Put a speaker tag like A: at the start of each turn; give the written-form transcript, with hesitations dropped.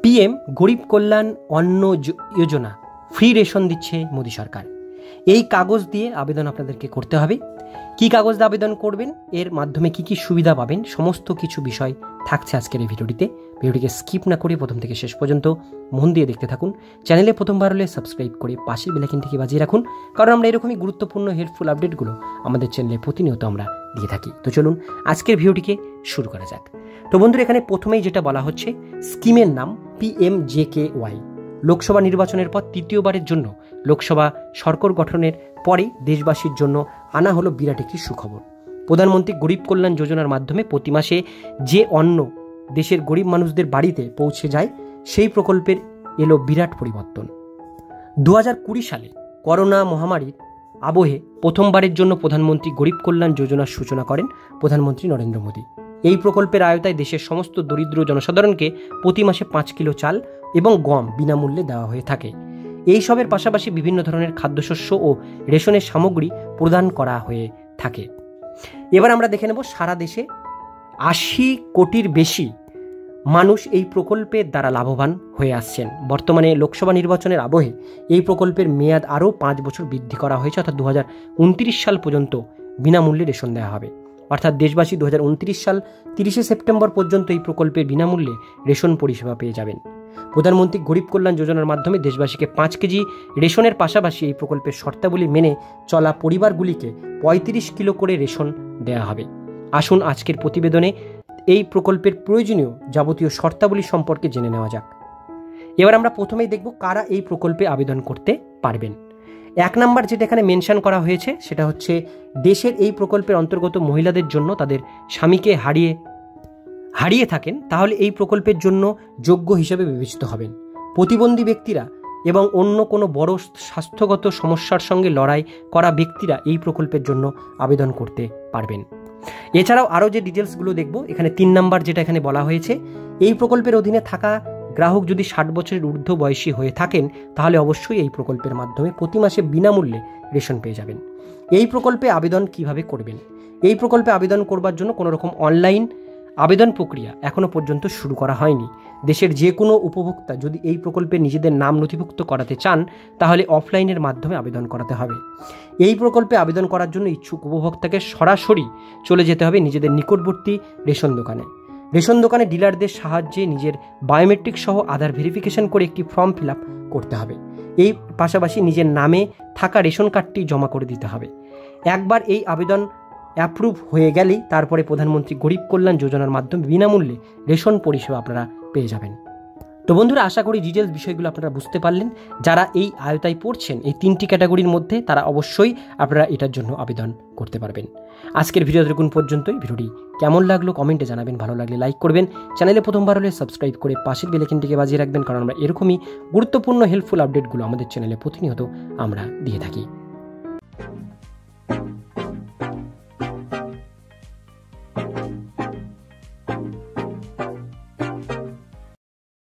A: PM গরিব কল্যাণ অন্ন যোজনা free ration দিচ্ছে মোদী সরকার। এই কাগজ দিয়ে আবেদন আপনাদেরকে করতে হবে। কি কাগজ দিয়ে আবেদন করবেন, এর মাধ্যমে কি কি সুবিধা পাবেন, সমস্ত কিছু বিষয় থাকছে আজকের এই ভিডিওটিকে স্কিপ না করে প্রথম থেকে শেষ পর্যন্ত মন দিয়ে দেখতে থাকুন। চ্যানেলে প্রথমবার হলে সাবস্ক্রাইব করে পাশের বেল আইকনটিকে বাজিয়ে রাখুন, কারণ আমরা এরকমই গুরুত্বপূর্ণ হেল্পফুল আপডেটগুলো আমাদের চ্যানেলে প্রতিনিয়ত আমরা দিয়ে থাকি। তো চলুন আজকের ভিডিওটিকে শুরু করা যাক। তো বন্ধুরা, এখানে প্রথমেই যেটা বলা হচ্ছে, স্কিমের নাম PMJKY। লোকসভা নির্বাচনের পর তৃতীয়বারের জন্য লোকসভা সরকার গঠনের পরে দেশবাসীর জন্য আনা হলো বিরাট একটি সুখবর। প্রধানমন্ত্রী গরিব কল্যাণ যোজনার মাধ্যমে প্রতি মাসে যে অন্ন দেশের গরিব মানুষদের বাড়িতে পৌঁছে যায়, সেই প্রকল্পের এলো বিরাট পরিবর্তন। 2020 সালে করোনা মহামারীর আবহে প্রথমবারের জন্য প্রধানমন্ত্রী গরিব কল্যাণ যোজনার সূচনা করেন প্রধানমন্ত্রী নরেন্দ্র মোদী। এই প্রকল্পের আওতায় দেশের সমস্ত দরিদ্র জনসাধারণকে প্রতি মাসে 5 কিলো চাল এবং গম বিনামূল্যে দেওয়া হয়ে থাকে। এই সবের পাশাপাশি বিভিন্ন ধরনের খাদ্যশস্য ও রেশনের সামগ্রী প্রদান করা হয়ে থাকে। এবার আমরা দেখে নেব, সারা দেশে 80 কোটির বেশি মানুষ এই প্রকল্পের দ্বারা লাভবান হয়ে আসছেন। বর্তমানে লোকসভা নির্বাচনের আবহে এই প্রকল্পের মেয়াদ আরও 5 বছর বৃদ্ধি করা হয়েছে, অর্থাৎ 2029 সাল পর্যন্ত বিনামূল্যে রেশন দেওয়া হবে। অর্থাৎ দেশবাসী 2029 সাল 30শে সেপ্টেম্বর পর্যন্ত এই প্রকল্পের বিনামূল্যে রেশন পরিষেবা পেয়ে যাবেন। প্রধানমন্ত্রী গরিব কল্যাণ যোজনার মাধ্যমে দেশবাসীকে 5 কেজি রেশনের পাশাপাশি এই প্রকল্পের শর্তাবলী মেনে চলা পরিবারগুলিকে 35 কিলো করে রেশন দেওয়া হবে। আসুন আজকের প্রতিবেদনে এই প্রকল্পের প্রয়োজনীয় যাবতীয় শর্তাবলী সম্পর্কে জেনে নেওয়া যাক। এবার আমরা প্রথমেই দেখব কারা এই প্রকল্পে আবেদন করতে পারবেন। 1 নম্বর যেটা এখানে মেনশন করা হয়েছে, সেটা হচ্ছে দেশের এই প্রকল্পের অন্তর্গত মহিলাদের জন্য তাদের স্বামীকে হারিয়ে থাকেন, তাহলে এই প্রকল্পের জন্য যোগ্য হিসেবে বিবেচিত হবেন। প্রতিবন্ধী ব্যক্তিরা এবং অন্য কোনো বড় স্বাস্থ্যগত সমস্যার সঙ্গে লড়াই করা ব্যক্তিরা এই প্রকল্পের জন্য আবেদন করতে পারবেন। এছাড়াও আরও যে ডিটেলসগুলো দেখব, এখানে 3 নম্বর যেটা এখানে বলা হয়েছে, এই প্রকল্পের অধীনে থাকা গ্রাহক যদি 60 বছরের ঊর্ধ্ব বয়সী হয়ে থাকেন, তাহলে অবশ্যই এই প্রকল্পের মাধ্যমে প্রতি মাসে বিনামূল্যে রেশন পেয়ে যাবেন। এই প্রকল্পে আবেদন কিভাবে করবেন? এই প্রকল্পে আবেদন করবার জন্য কোনো রকম অনলাইন আবেদন প্রক্রিয়া এখনও পর্যন্ত শুরু করা হয়নি। দেশের যে কোনো উপভোক্তা যদি এই প্রকল্পে নিজেদের নাম নথিভুক্ত করাতে চান, তাহলে অফলাইনের মাধ্যমে আবেদন করাতে হবে। এই প্রকল্পে আবেদন করার জন্য ইচ্ছুক উপভোক্তাকে সরাসরি চলে যেতে হবে নিজেদের নিকটবর্তী রেশন দোকানে। রেশন দোকানে ডিলারদের সাহায্যে নিজের বায়োমেট্রিক সহ আধার ভেরিফিকেশন করে একটি ফর্ম ফিল আপ করতে হবে। এই পাশাপাশি নিজের নামে থাকা রেশন কার্ডটি জমা করে দিতে হবে। একবার এই আবেদন অ্যাপ্রুভ হয়ে গেলেই তারপরে প্রধানমন্ত্রী গরিব কল্যাণ যোজনার মাধ্যমে বিনামূল্যে রেশন পরিষেবা আপনারা পেয়ে যাবেন। তো বন্ধুরা, আশা করি ডিটেলস বিষয়গুলো আপনারা বুঝতে পারলেন। যারা এই আয়তায় পড়ছেন এই 3টি ক্যাটাগরির মধ্যে, তারা অবশ্যই আপনারা এটার জন্য আবেদন করতে পারবেন। আজকের ভিডিও দেখুন পর্যন্তই। ভিডিওটি কেমন লাগলো কমেন্টে জানাবেন, ভালো লাগলে লাইক করবেন, চ্যানেলে প্রথমবার হলে সাবস্ক্রাইব করে পাশের বেল আইকনটিকে বাজিয়ে রাখবেন, কারণ আমরা এরকমই গুরুত্বপূর্ণ হেল্পফুল আপডেটগুলো আমাদের চ্যানেলে প্রতিনিয়ত আমরা দিয়ে থাকি।